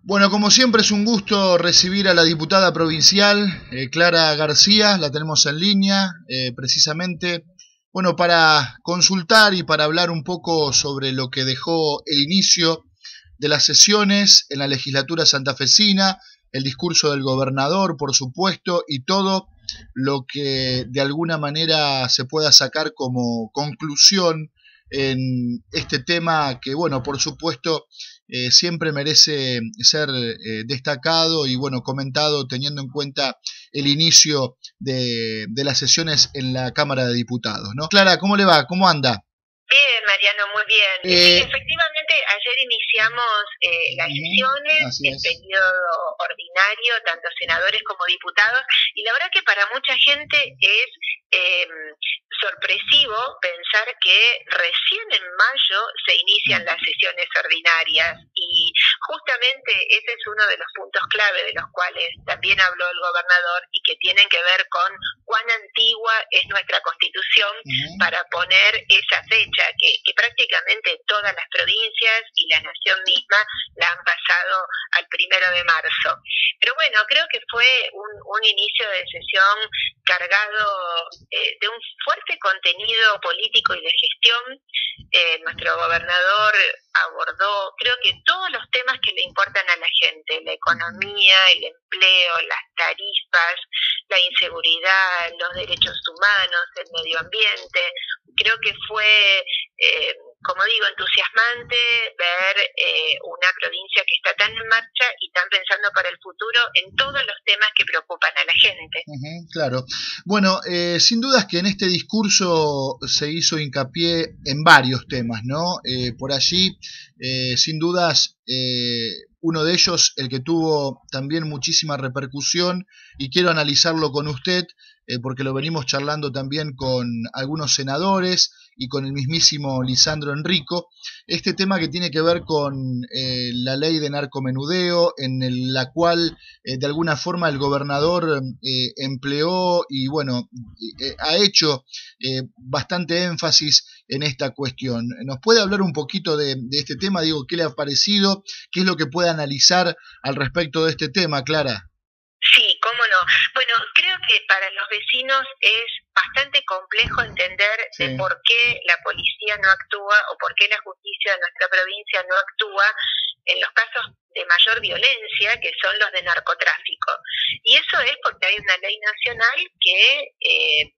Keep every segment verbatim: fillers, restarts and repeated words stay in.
Bueno, como siempre es un gusto recibir a la diputada provincial, eh, Clara García, la tenemos en línea, eh, precisamente, bueno, para consultar y para hablar un poco sobre lo que dejó el inicio de las sesiones en la legislatura santafesina, el discurso del gobernador, por supuesto, y todo lo que de alguna manera se pueda sacar como conclusión en este tema que, bueno, por supuesto, eh, siempre merece ser eh, destacado y, bueno, comentado teniendo en cuenta el inicio de, de las sesiones en la Cámara de Diputados, ¿no? Clara, ¿cómo le va? ¿Cómo anda? Bien, Mariano, muy bien. Eh, sí, efectivamente, ayer iniciamos eh, las sesiones, el periodo ordinario, tanto senadores como diputados, y la verdad que para mucha gente es eh, sorpresivo pensar que recién en mayo se inician las sesiones ordinarias, y justamente ese es uno de los puntos clave de los cuales también habló el gobernador y que tienen que ver con cuán antigua es nuestra Constitución uh-huh. para poner esa fecha, que, que prácticamente todas las provincias y la nación misma la han pasado al primero de marzo. Pero bueno, creo que fue un, un inicio de sesión cargado eh, de un fuerte contenido político y de gestión. Eh, nuestro gobernador abordó, creo que todos los temas que le importan a la gente: la economía, el empleo, las tarifas, la inseguridad, los derechos humanos, el medio ambiente. Creo que fue, eh, como digo, entusiasmante ver eh, una provincia que está tan en marcha y tan pensando para el futuro en todos los temas que preocupan a la gente. Uh-huh, claro. Bueno, eh, sin dudas que en este discurso se hizo hincapié en varios temas, ¿no? Eh, por allí, eh, sin dudas, eh, uno de ellos, el que tuvo también muchísima repercusión, y quiero analizarlo con usted, eh, porque lo venimos charlando también con algunos senadores y con el mismísimo Lisandro Enrico, este tema que tiene que ver con eh, la ley de narcomenudeo, en el, la cual eh, de alguna forma el gobernador eh, empleó y bueno, eh, ha hecho eh, bastante énfasis en esta cuestión. ¿Nos puede hablar un poquito de, de este tema? Digo, ¿qué le ha parecido? ¿Qué es lo que puede analizar al respecto de este tema, Clara? Sí, cómo no. Bueno, creo que para los vecinos es bastante complejo entender sí. de por qué la policía no actúa o por qué la justicia de nuestra provincia no actúa en los casos de mayor violencia, que son los de narcotráfico. Y eso es porque hay una ley nacional que eh,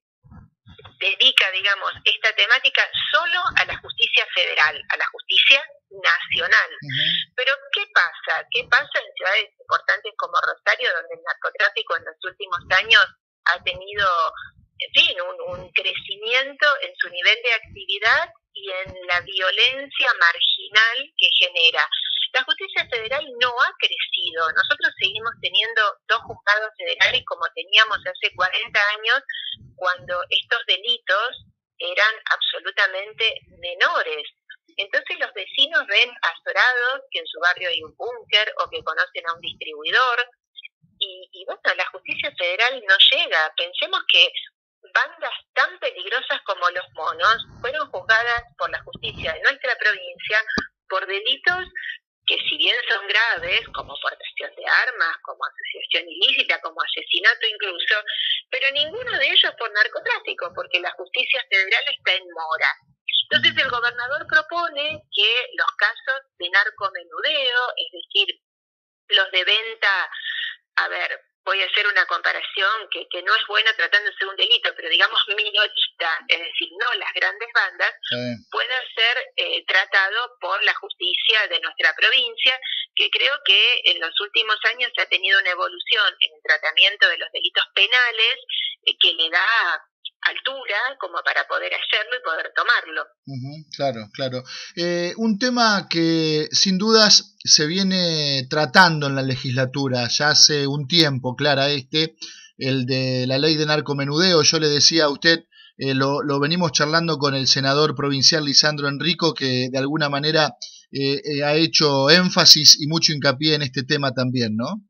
dedica, digamos, esta temática solo a la justicia federal, a la justicia nacional. Uh-huh. Pero ¿qué pasa? ¿Qué pasa en ciudades importantes como Rosario, donde el narcotráfico en los últimos años ha tenido, en fin, un, un crecimiento en su nivel de actividad y en la violencia marginal que genera? La justicia federal no ha crecido. Nosotros seguimos teniendo dos juzgados federales como teníamos hace cuarenta años, cuando estos delitos eran absolutamente menores. Entonces los vecinos ven azorados que en su barrio hay un búnker o que conocen a un distribuidor y, y bueno, la justicia federal no llega. Pensemos que bandas tan peligrosas como los monos fueron juzgadas por la justicia de nuestra provincia por delitos que, si bien son graves, como portación de armas, como asociación ilícita, como asesinato incluso, pero ninguno de ellos por narcotráfico, porque la justicia federal está en mora. Entonces el gobernador propone que los casos de narcomenudeo, es decir, los de venta, a ver, voy a hacer una comparación que, que no es buena tratándose de un delito, pero digamos minorista, es decir, no las grandes bandas, sí. pueda ser eh, tratado por la justicia de nuestra provincia, que creo que en los últimos años ha tenido una evolución en el tratamiento de los delitos penales eh, que le da altura como para poder hacerlo y poder tomarlo. Uh-huh, claro, claro. Eh, un tema que sin dudas se viene tratando en la legislatura ya hace un tiempo, Clara, este, el de la ley de narcomenudeo. Yo le decía a usted, eh, lo, lo venimos charlando con el senador provincial Lisandro Enrico, que de alguna manera eh, eh, ha hecho énfasis y mucho hincapié en este tema también, ¿no?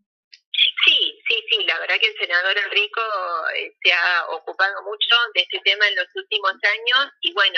Sí, sí, sí, la verdad que el senador Enrico eh, se ha ocupado mucho de este tema en los últimos años y bueno,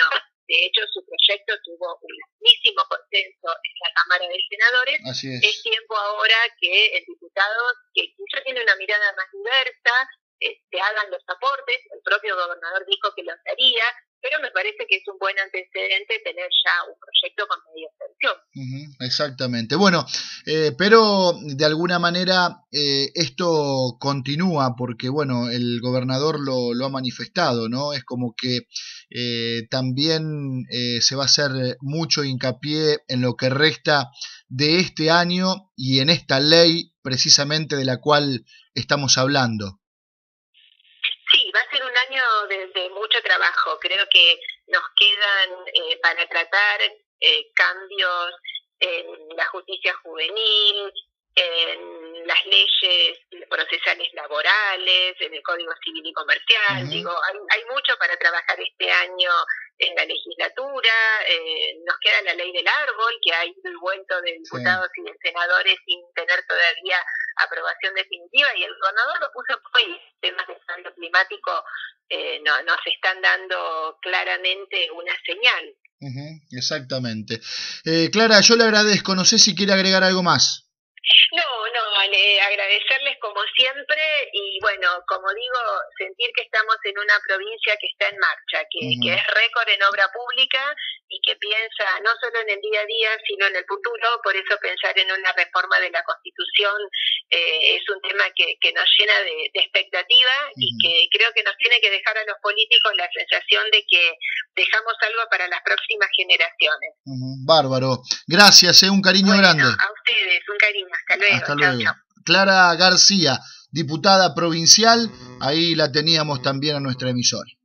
de hecho su proyecto tuvo un amplísimo consenso en la Cámara de Senadores. Así es. Es tiempo ahora que el diputado, que quizá tiene una mirada más diversa, eh, se hagan los aportes. El propio gobernador dijo que los haría, pero me parece que es un buen antecedente tener ya un proyecto con media extensión. Uh-huh, exactamente. Bueno, eh, pero de alguna manera eh, esto continúa porque, bueno, el gobernador lo, lo ha manifestado, ¿no? Es como que eh, también eh, se va a hacer mucho hincapié en lo que resta de este año y en esta ley precisamente de la cual estamos hablando. Sí, va a ser un año de, de mucho trabajo. Creo que nos quedan eh, para tratar eh, cambios en la justicia juvenil, en las leyes procesales laborales, en el Código Civil y Comercial. Uh-huh. Digo, hay, hay mucho para trabajar este año en la legislatura. Eh, nos queda la ley del árbol, que ha ido y vuelto de diputados sí. y de senadores sin tener todavía aprobación definitiva, y el gobernador lo puso hoy. Temas de cambio climático eh, no, nos están dando claramente una señal. Uh-huh, exactamente. Eh, Clara, yo le agradezco, no sé si quiere agregar algo más. No, no, Ale, agradecerles como siempre y bueno, como digo, sentir que estamos en una provincia que está en marcha, que, uh-huh. que es récord en obra pública y que piensa no solo en el día a día, sino en el futuro. Por eso pensar en una reforma de la Constitución eh, es un tema que, que nos llena de, de expectativa uh-huh. y que creo que nos tiene que dejar a los políticos la sensación de que dejamos algo para las próximas generaciones. Uh-huh. Bárbaro. Gracias, eh, un cariño bueno, grande. A ustedes, un cariño. Hasta luego. Hasta chau, luego. Chau. Clara García, diputada provincial, ahí la teníamos también a nuestra emisora.